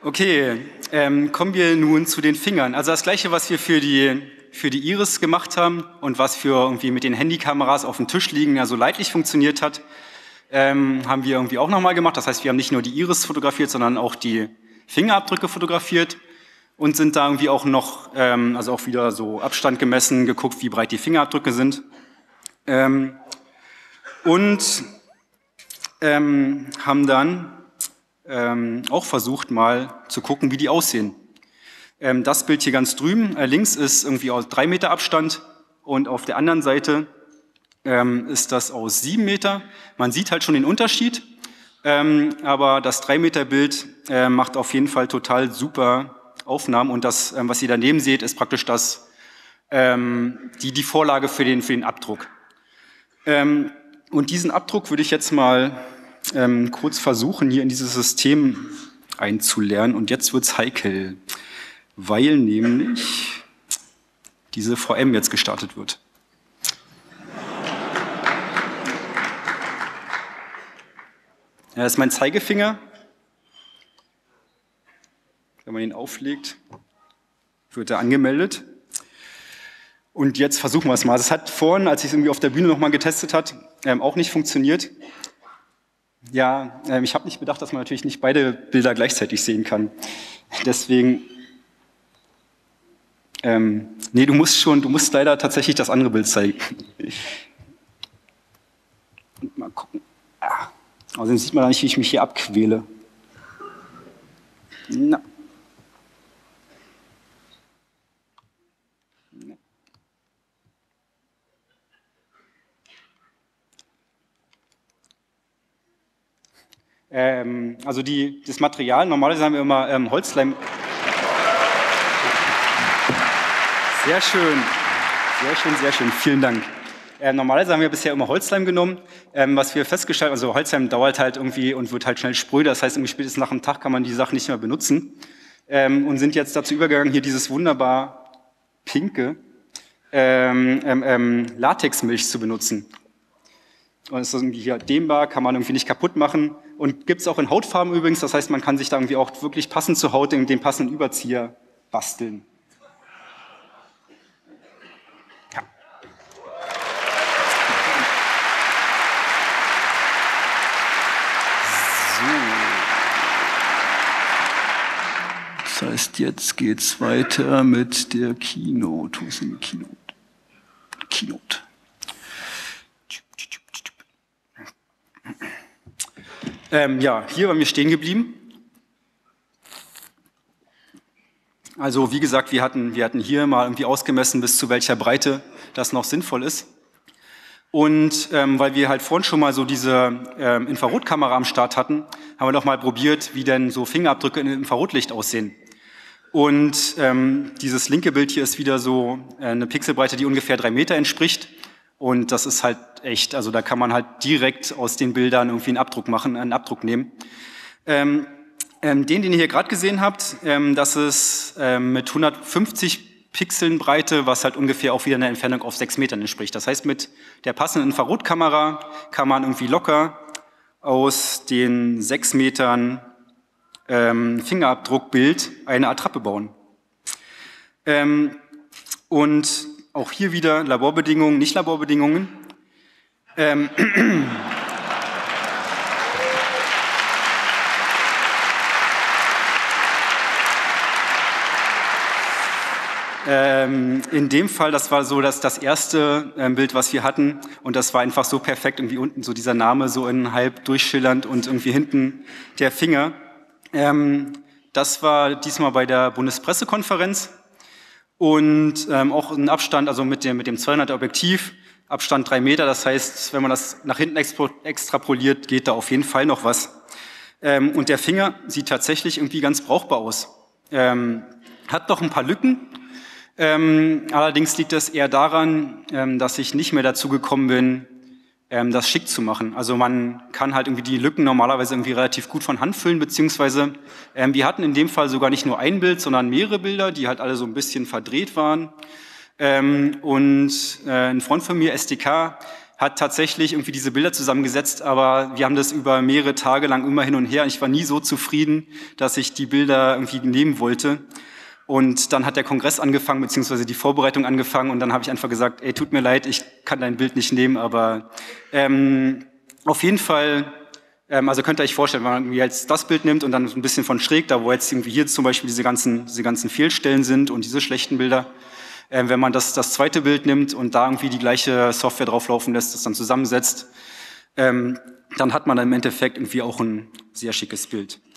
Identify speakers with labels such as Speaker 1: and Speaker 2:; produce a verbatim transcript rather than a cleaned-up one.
Speaker 1: Okay, ähm, kommen wir nun zu den Fingern. Also das Gleiche, was wir für die, für die Iris gemacht haben und was für irgendwie mit den Handykameras auf dem Tisch liegen, ja so leidlich funktioniert hat, ähm, haben wir irgendwie auch nochmal gemacht. Das heißt, wir haben nicht nur die Iris fotografiert, sondern auch die Fingerabdrücke fotografiert und sind da irgendwie auch noch, ähm, also auch wieder so Abstand gemessen, geguckt, wie breit die Fingerabdrücke sind. Ähm, und ähm, haben dann ähm, auch versucht, mal zu gucken, wie die aussehen. Ähm, das Bild hier ganz drüben, äh, links ist irgendwie aus drei Meter Abstand und auf der anderen Seite ähm, ist das aus sieben Meter. Man sieht halt schon den Unterschied, ähm, aber das drei Meter Bild äh, macht auf jeden Fall total super Aufnahmen und das, ähm, was ihr daneben seht, ist praktisch das, ähm, die, die Vorlage für den, für den Abdruck. Ähm, und diesen Abdruck würde ich jetzt mal ähm, kurz versuchen, hier in dieses System einzulernen. Und jetzt wird's heikel, weil nämlich diese V M jetzt gestartet wird. Ja, das ist mein Zeigefinger. Wenn man ihn auflegt, wird er angemeldet. Und jetzt versuchen wir es mal. Das hat vorhin, als ich es irgendwie auf der Bühne nochmal getestet hat, ähm, auch nicht funktioniert. Ja, ähm, ich habe nicht bedacht, dass man natürlich nicht beide Bilder gleichzeitig sehen kann. Deswegen, ähm, nee, du musst schon, du musst leider tatsächlich das andere Bild zeigen. Und mal gucken. Ah, außerdem sieht man nicht, wie ich mich hier abquäle. Na. Ähm, also die, das Material, normalerweise haben wir immer ähm, Holzleim. Sehr schön, sehr schön, sehr schön, vielen Dank. Ähm, normalerweise haben wir bisher immer Holzleim genommen, ähm, was wir festgestellt haben, also Holzleim dauert halt irgendwie und wird halt schnell spröde, das heißt, irgendwie spätestens nach einem Tag kann man die Sachen nicht mehr benutzen ähm, und sind jetzt dazu übergegangen, hier dieses wunderbar pinke ähm, ähm, ähm, Latexmilch zu benutzen. Und es ist irgendwie hier dehnbar, kann man irgendwie nicht kaputt machen. Und gibt es auch in Hautfarben übrigens, das heißt, man kann sich da irgendwie auch wirklich passend zur Haut den, den passenden Überzieher basteln. Ja. So. Das heißt, jetzt geht's weiter mit der Keynote. Wo ist denn die Keynote? Keynote. Ähm, ja, hier waren wir stehen geblieben. Also wie gesagt, wir hatten, wir hatten hier mal irgendwie ausgemessen, bis zu welcher Breite das noch sinnvoll ist. Und ähm, weil wir halt vorhin schon mal so diese ähm, Infrarotkamera am Start hatten, haben wir doch mal probiert, wie denn so Fingerabdrücke in Infrarotlicht aussehen. Und ähm, dieses linke Bild hier ist wieder so äh, eine Pixelbreite, die ungefähr drei Meter entspricht. Und das ist halt echt, also da kann man halt direkt aus den Bildern irgendwie einen Abdruck machen, einen Abdruck nehmen. Ähm, ähm, den, den ihr hier gerade gesehen habt, ähm, das ist ähm, mit hundertfünfzig Pixeln Breite, was halt ungefähr auch wieder eine Entfernung auf sechs Metern entspricht. Das heißt, mit der passenden Infrarotkamera kann man irgendwie locker aus den sechs Metern ähm, Fingerabdruckbild eine Attrappe bauen. Ähm, und auch hier wieder Laborbedingungen, nicht Laborbedingungen. Ähm, ähm, in dem Fall, das war so das, das erste ähm, Bild, was wir hatten, und das war einfach so perfekt, irgendwie unten so dieser Name so in halb durchschillernd und irgendwie hinten der Finger. Ähm, das war diesmal bei der Bundespressekonferenz. Und ähm, auch ein Abstand, also mit dem, mit dem zweihunderter Objektiv, Abstand drei Meter, das heißt, wenn man das nach hinten extrapoliert, geht da auf jeden Fall noch was. Ähm, und der Finger sieht tatsächlich irgendwie ganz brauchbar aus. Ähm, hat noch ein paar Lücken, ähm, allerdings liegt das eher daran, ähm, dass ich nicht mehr dazu gekommen bin, ähm, das schick zu machen. Also man kann halt irgendwie die Lücken normalerweise irgendwie relativ gut von Hand füllen, beziehungsweise ähm, wir hatten in dem Fall sogar nicht nur ein Bild, sondern mehrere Bilder, die halt alle so ein bisschen verdreht waren. Ähm, und äh, ein Freund von mir, S D K, hat tatsächlich irgendwie diese Bilder zusammengesetzt, aber wir haben das über mehrere Tage lang immer hin und her. Ich war nie so zufrieden, dass ich die Bilder irgendwie nehmen wollte. Und dann hat der Kongress angefangen, beziehungsweise die Vorbereitung angefangen und dann habe ich einfach gesagt, ey, tut mir leid, ich kann dein Bild nicht nehmen, aber ähm, auf jeden Fall, ähm, also könnt ihr euch vorstellen, wenn man irgendwie jetzt das Bild nimmt und dann so ein bisschen von schräg, da wo jetzt irgendwie hier zum Beispiel diese ganzen, diese ganzen Fehlstellen sind und diese schlechten Bilder, Ähm, wenn man das, das zweite Bild nimmt und da irgendwie die gleiche Software drauflaufen lässt, das dann zusammensetzt, ähm, dann hat man im Endeffekt irgendwie auch ein sehr schickes Bild.